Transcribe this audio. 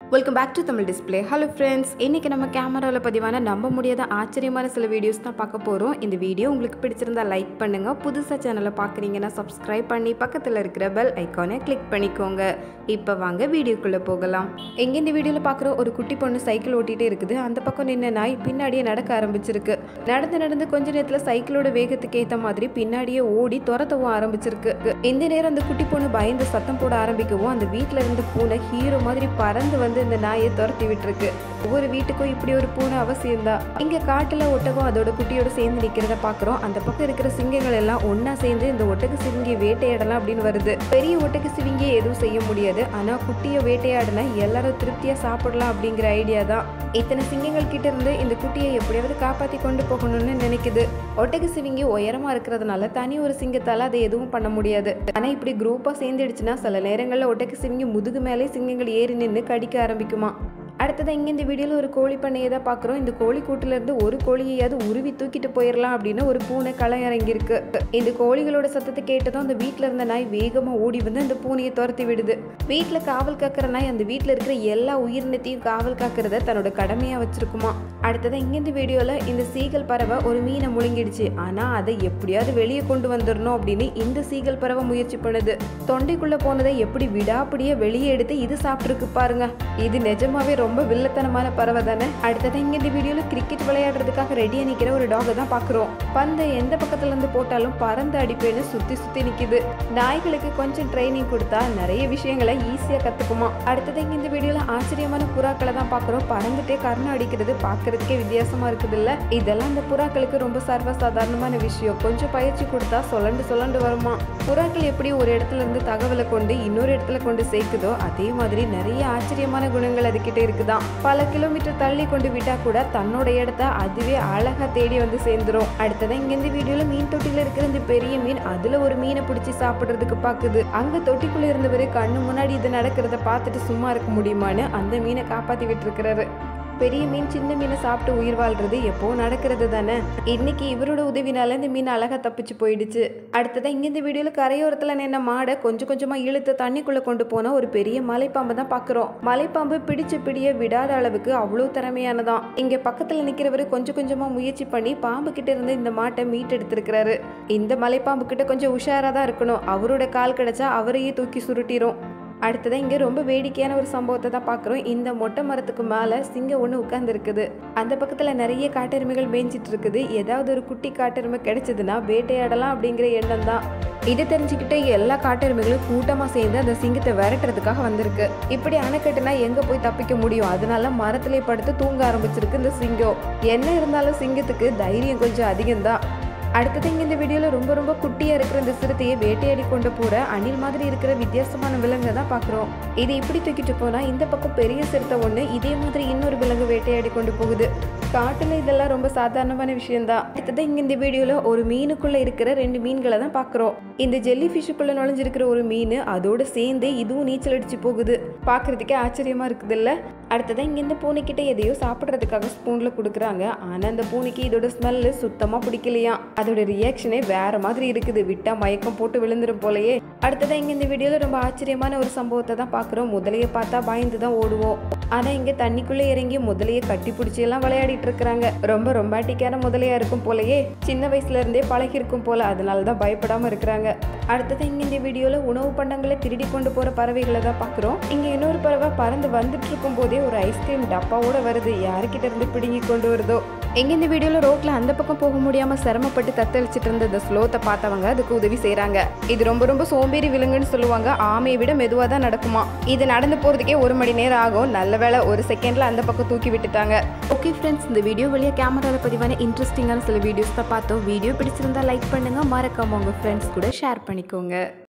Welcome back to Tamil display. Hello friends, இன்றைக்கி நம்ம கேமராவில் பதிவான நம்ப முடியாத ஆச்சரியமான சில வீடியோஸ் தான் பார்க்க போகிறோம். இந்த வீடியோ உங்களுக்கு பிடிச்சிருந்தா லைக் பண்ணுங்கள். புதுசாக சேனலை பார்க்குறீங்கன்னா சப்ஸ்கிரைப் பண்ணி பக்கத்தில் இருக்கிற பெல் ஐக்கானை கிளிக் பண்ணிக்கோங்க. இப்போ வாங்க வீடியோக்குள்ளே போகலாம். எங்கே இந்த வீடியோவில் பார்க்குற ஒரு குட்டி பொண்ணு சைக்கிள் ஓட்டிகிட்டே இருக்குது. அந்த பக்கம் நின்று நாய் பின்னாடியே நடக்க ஆரம்பிச்சிருக்கு. நடந்து கொஞ்ச நேரத்தில் சைக்கிளோட வேகத்துக்கு ஏற்ற மாதிரி பின்னாடியே ஓடி துரத்தவும் ஆரம்பிச்சிருக்கு. இந்த நேரம் அந்த குட்டி பொண்ணு பயந்து சத்தம் போட ஆரம்பிக்கவும் அந்த வீட்டில் இருந்த பூனை ஹீரோ மாதிரி பறந்து வந்து இந்த நாயை துரத்தி விட்டுருக்கு. ஒவ்வொரு வீட்டுக்கும் இப்படி ஒரு பூனை அவசியம்தான். இங்க காட்டுல ஒட்டகம் அதோட குட்டியோட சேர்ந்து நிக்கிறத பாக்குறோம். அந்த பக்கம் இருக்கிற சிங்கங்கள் எல்லாம் ஒன்னா சேர்ந்து இந்த ஒட்டக சிவிங்கி வேட்டையாடலாம் அப்படின்னு வருது. பெரிய ஒட்டக சிவிங்கியை எதுவும் செய்ய முடியாது, ஆனா குட்டியை வேட்டையாடினா எல்லாரும் திருப்தியா சாப்பிடலாம் அப்படிங்கிற ஐடியா தான். இத்தனை சிங்கங்கள் கிட்ட இருந்து இந்த குட்டியை எப்படியாவது காப்பாத்தி கொண்டு போகணும்னு நினைக்குது. ஒட்டக சிவிங்கி உயரமா இருக்கிறதுனால தனி ஒரு சிங்கத்தால அதை எதுவும் பண்ண முடியாது. ஆனா இப்படி குரூப்பா சேர்ந்துடுச்சுன்னா சில நேரங்கள்ல ஒட்டக சிவிங்கி முதுகு மேலே சிங்கங்கள் ஏறி நின்று கடிக்க ஆரம்பிக்குமா. அடுத்தது இங்கே இந்த வீடியோவில் ஒரு கோழி பண்ணையை தான் பார்க்குறோம். இந்த கோழி கூட்டிலேருந்து ஒரு கோழியையாவது உருவி தூக்கிட்டு போயிடலாம் அப்படின்னு ஒரு பூனை களை இறங்கியிருக்கு. இந்த கோழிகளோட சத்தத்தை கேட்டதும் அந்த வீட்டில் இருந்த நாய் வேகமாக ஓடி வந்து அந்த பூனையை துரத்தி விடுது. வீட்டில் காவல் காக்கிற நாய் அந்த வீட்டில் இருக்கிற எல்லா உயிரினத்தையும் காவல் காக்கிறத தன்னோட கடமையாக வச்சிருக்குமா. அடுத்தது இங்கே இந்த வீடியோவில் இந்த சீகல் பறவை ஒரு மீனை முழுங்கிடுச்சு. ஆனால் அதை எப்படியாவது வெளியே கொண்டு வந்துடணும் அப்படின்னு இந்த சீகல் பறவை முயற்சி பண்ணுது. தொண்டைக்குள்ளே போனதை எப்படி விடாப்படியே வெளியே எடுத்து இது சாப்பிட்ருக்கு பாருங்க. இது நிஜமாவே ரொம்ப வில்லத்தனமான பறவை தானே. அடுத்தது இங்க இந்த வீடியோல கிரிக்கெட் விளையாடுறதுக்காக ரெடியா நிக்கிற ஒரு டாக் தான் பாக்குறோம். பந்து எந்த பக்கத்துல இருந்து போட்டாலும் பறந்து அடிப்பேன்னு சுத்தி நிக்குது. நாய்களுக்கு கொஞ்சம் ட்ரைனிங் கொடுத்தா நிறைய விஷயங்களை ஈஸியா கத்துக்குமா. அடுத்தது இங்க இந்த வீடியோல ஆச்சரியமான புறாக்களை தான் பாக்குறோம். பறந்துட்டே கர்ணம் அடிக்கிறது பாக்குறதுக்கே வித்தியாசமா இருக்குது இல்ல. இதெல்லாம் இந்த புறாக்களுக்கு ரொம்ப சர்வசாதாரணமான விஷயம். கொஞ்சம் பயிற்சி கொடுத்தா சொல்லண்டு வருமா. புறாக்கள் எப்படி ஒரு இடத்துல இருந்து தகவலை கொண்டு இன்னொரு இடத்துல கொண்டு சேர்க்குதோ அதே மாதிரி நிறைய ஆச்சரியமான குணங்கள் அதுக்கிட்ட இருக்குதான். பல கிலோமீட்டர் தள்ளி கொண்டு விட்டா கூட தன்னோட இடத்த அதுவே அழகா தேடி வந்து சேர்ந்துரும். அடுத்ததான் இங்க இந்த வீடியோல மீன் தொட்டில இருக்கிற இந்த பெரிய மீன் அதுல ஒரு மீனை பிடிச்சி சாப்பிடுறதுக்கு பாக்குது. அங்க தொட்டிக்குள்ள இருந்தவரு கண்ணு முன்னாடி இது நடக்கிறத பார்த்துட்டு சும்மா இருக்க முடியுமான்னு அந்த மீனை காப்பாத்தி விட்டு இருக்கிறாரு. பெரிய மீன் சின்ன மீனை சாப்பிட்டு உயிர் வாழ்றது எப்போ நடக்கிறது தானே. இன்னைக்கு இவரோட உதவினால இந்த மீன் அழகா தப்பிச்சு போயிடுச்சு. அடுத்ததான் இங்க இந்த வீடியோல கரையோரத்துல நின்ன மாடை கொஞ்சமா இழுத்து தண்ணிக்குள்ள கொண்டு போன ஒரு பெரிய மலைப்பாம்பை தான் பாக்குறோம். மலைப்பாம்பு பிடிய விடாத அளவுக்கு அவ்வளவு திறமையானதான். இங்க பக்கத்துல நிக்கிறவரு கொஞ்சமா முயற்சி பண்ணி பாம்பு கிட்ட இருந்து இந்த மாட்டை மீட்டெடுத்திருக்கிறாரு. இந்த மலைப்பாம்பு கிட்ட கொஞ்சம் உஷாரா தான் இருக்கணும். அவரோட கால் கிடைச்சா அவரையே தூக்கி சுருட்டிரும். அடுத்ததான் இங்கே ரொம்ப வேடிக்கையான ஒரு சம்பவத்தை தான் பார்க்குறோம். இந்த மொட்டை மரத்துக்கு மேலே சிங்கம் ஒன்று உட்கார்ந்து இருக்குது. அந்த பக்கத்தில் நிறைய காட்டெருமைகள் மேய்ஞ்சிட்டு இருக்குது. ஏதாவது ஒரு குட்டி காட்டெருமை கிடைச்சதுன்னா வேட்டையாடலாம் அப்படிங்கிற எண்ணம் தான். இதை தெரிஞ்சுக்கிட்ட எல்லா காட்டெருமைகளும் கூட்டமாக சேர்ந்து அந்த சிங்கத்தை விரட்டுறதுக்காக வந்திருக்கு. இப்படி அணைக்கட்டுனா எங்கே போய் தப்பிக்க முடியும். அதனால மரத்திலே படுத்து தூங்க ஆரம்பிச்சிருக்கு இந்த சிங்கம். என்ன இருந்தாலும் சிங்கத்துக்கு தைரியம் கொஞ்சம் அதிகம்தான். அடுத்தது இங்கே இந்த வீடியோவில் ரொம்ப குட்டியாக இருக்கிற இந்த சிறுத்தையை வேட்டையாடி கொண்டு போகிற அணில் மாதிரி இருக்கிற வித்தியாசமான விலங்கை தான் பார்க்குறோம். இது இப்படி தூக்கிட்டு போனால் இந்த பக்கம் பெரிய சிறுத்தை ஒன்று இதே மாதிரி இன்னொரு விலங்கு வேட்டையாடி கொண்டு போகுது. காட்டில் இதெல்லாம் ரொம்ப சாதாரணமான விஷயம்தான். அடுத்தது இங்கே இந்த வீடியோவில் ஒரு மீனுக்குள்ளே இருக்கிற 2 மீன்களை தான் பார்க்குறோம். இந்த ஜெல்லி ஃபிஷ்ஷுக்குள்ளே நுழைஞ்சிருக்கிற ஒரு மீன் அதோடு சேர்ந்து இதுவும் நீச்சல் அடிச்சு போகுது. பார்க்குறதுக்கே ஆச்சரியமாக இருக்குது இல்லை. அடுத்ததான் இங்கே இந்த பூனைக்கிட்ட எதையோ சாப்பிட்றதுக்காக ஸ்பூனில் கொடுக்குறாங்க. ஆனால் அந்த பூனைக்கு இதோட ஸ்மெல்லு சுத்தமாக பிடிக்கலையா. அதோட ரியாக்ஷனே வேற மாதிரி இருக்குது. விட்டா மயக்கம் போட்டு விழுந்துரும் போலயே. அடுத்ததான் இங்க இந்த வீடியோல ரொம்ப ஆச்சரியமான ஒரு சம்பவத்தை தான் பாக்குறோம். முதலையை பார்த்தா பயந்து தான் ஓடுவோம். ஆனா இங்க தண்ணிக்குள்ள இறங்கி முதலையை கட்டி பிடிச்சி எல்லாம் விளையாடிட்டு இருக்கிறாங்க. ரொம்ப ரொமாட்டிக்கான முதலையா இருக்கும் போலயே. சின்ன வயசுல இருந்தே பழகி இருக்கும் போல. அதனாலதான் பயப்படாம இருக்கிறாங்க. அடுத்ததான் இங்க இந்த வீடியோல உணவு பண்டங்களை திருடி கொண்டு போற பறவைகளை தான் பாக்குறோம். இங்க இன்னொரு பறவை பறந்து வந்துட்டு இருக்கும் போதே ஒரு ஐஸ்கிரீம் டப்பாவோட வருது. யாருக்கிட்ட இருந்து பிடுங்கி கொண்டு வருதோ. எங்க இந்த வீடியோல ரோட்ல அந்த பக்கம் போக முடியாம சிரமப்பட்டு தத்தளிச்சிட்டு இருந்த இந்த ஸ்லோத்தை பார்த்தவங்க அதுக்கு உதவி செய்யறாங்க. இது ரொம்ப சோம்பேறி விலங்குன்னு சொல்லுவாங்க. ஆமையை விட மெதுவா தான் நடக்குமா. இது நடந்து போறதுக்கே 1 மணி நேரம் ஆகும். நல்ல வேளை 1 செகண்ட்ல அந்த பக்கம் தூக்கி விட்டுட்டாங்க. ஓகே ஃப்ரெண்ட்ஸ், இந்த வீடியோ வழியா கேமரால பதிவான இன்ட்ரெஸ்டிங்கான சில வீடியோஸ் தான் பார்த்தோம். வீடியோ பிடிச்சிருந்தா லைக் பண்ணுங்க. மறக்காம உங்க ஃப்ரெண்ட்ஸ் கூட ஷேர் பண்ணிக்கோங்க.